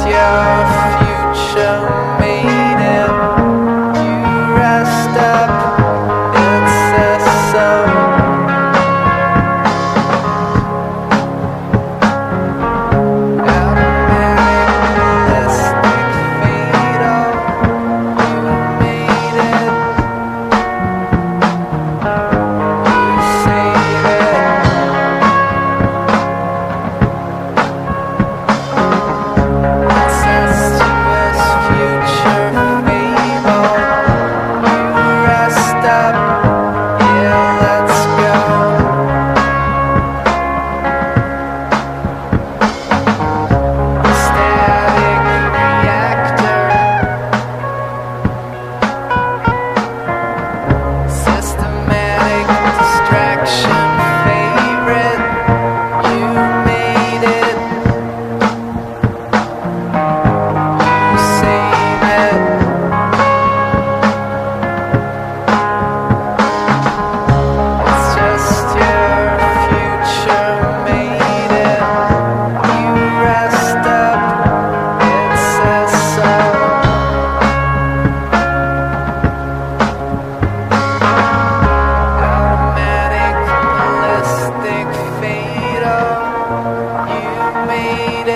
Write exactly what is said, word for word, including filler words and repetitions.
your future made it. You rest up, it says so. Automatic, fatal, you made it. You save it. Incestuous future fable. You rest up, yeah, let's go. Static reactor. Systematic distraction favorite. You made it. You save it. It's just your future made it. You rest up, it says so. Automatic, ballistic, fatal, you made it.